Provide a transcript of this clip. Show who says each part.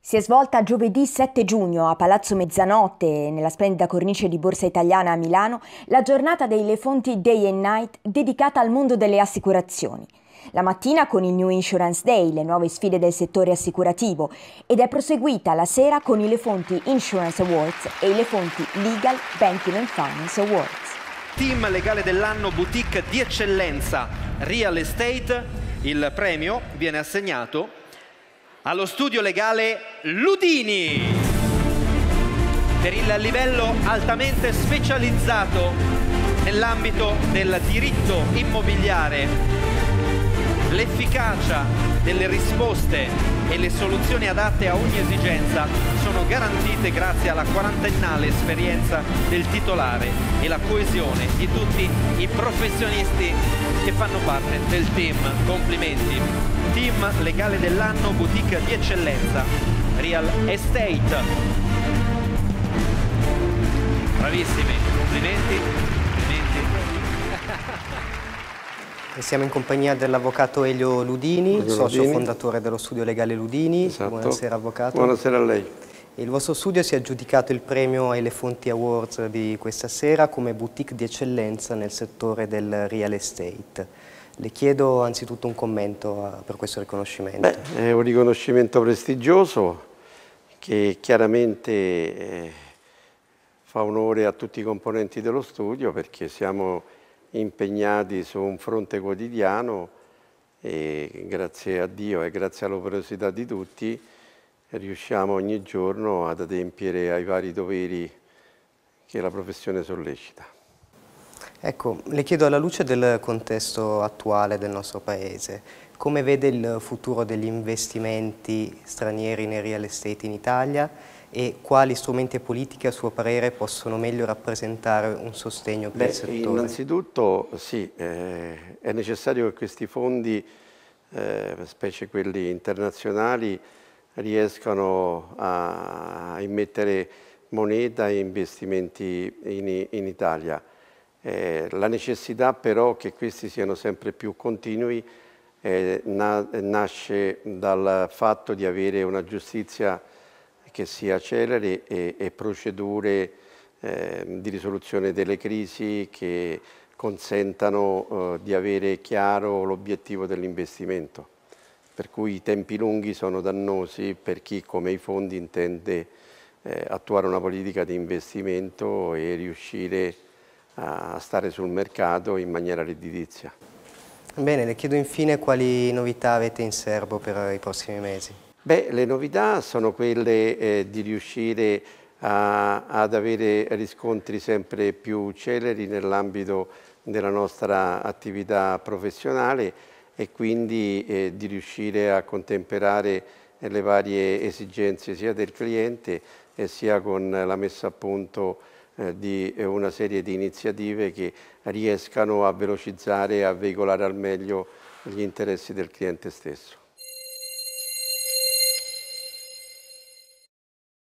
Speaker 1: Si è svolta giovedì 7 giugno a Palazzo Mezzanotte, nella splendida cornice di Borsa Italiana a Milano, la giornata dei Le Fonti Day and Night dedicata al mondo delle assicurazioni. La mattina con il New Insurance Day, le nuove sfide del settore assicurativo, ed è proseguita la sera con i Le Fonti Insurance Awards e i Le Fonti Legal Banking and Finance Awards.
Speaker 2: Team legale dell'anno, boutique di eccellenza Real Estate. Il premio viene assegnato allo studio legale Ludini per il livello altamente specializzato nell'ambito del diritto immobiliare, l'efficacia delle risposte e le soluzioni adatte a ogni esigenza sono garantite grazie alla quarantennale esperienza del titolare e la coesione di tutti i professionisti che fanno parte del team. Complimenti. Team legale dell'anno, boutique di eccellenza Real Estate. Bravissimi, complimenti.
Speaker 3: E siamo in compagnia dell'avvocato Elio Ludini, socio fondatore dello studio legale Ludini.
Speaker 4: Esatto.
Speaker 3: Buonasera avvocato.
Speaker 4: Buonasera a lei.
Speaker 3: Il vostro studio si è aggiudicato il premio ai Le Fonti Awards di questa sera come boutique di eccellenza nel settore del real estate. Le chiedo anzitutto un commento per questo riconoscimento.
Speaker 4: Beh, è un riconoscimento prestigioso che chiaramente fa onore a tutti i componenti dello studio, perché siamo impegnati su un fronte quotidiano e grazie a Dio e grazie all'operosità di tutti riusciamo ogni giorno ad adempiere ai vari doveri che la professione sollecita.
Speaker 3: Ecco, le chiedo alla luce del contesto attuale del nostro Paese, come vede il futuro degli investimenti stranieri nel real estate in Italia e quali strumenti e politiche a suo parere possono meglio rappresentare un sostegno per il settore?
Speaker 4: Innanzitutto sì, è necessario che questi fondi, specie quelli internazionali, riescano a immettere moneta e investimenti in Italia. La necessità però che questi siano sempre più continui nasce dal fatto di avere una giustizia che sia celere e procedure di risoluzione delle crisi che consentano di avere chiaro l'obiettivo dell'investimento. Per cui i tempi lunghi sono dannosi per chi come i fondi intende attuare una politica di investimento e riuscire a stare sul mercato in maniera redditizia.
Speaker 3: Bene, le chiedo infine quali novità avete in serbo per i prossimi mesi.
Speaker 4: Beh, le novità sono quelle di riuscire ad avere riscontri sempre più celeri nell'ambito della nostra attività professionale e quindi di riuscire a contemperare le varie esigenze sia del cliente sia con la messa a punto di una serie di iniziative che riescano a velocizzare e a veicolare al meglio gli interessi del cliente stesso.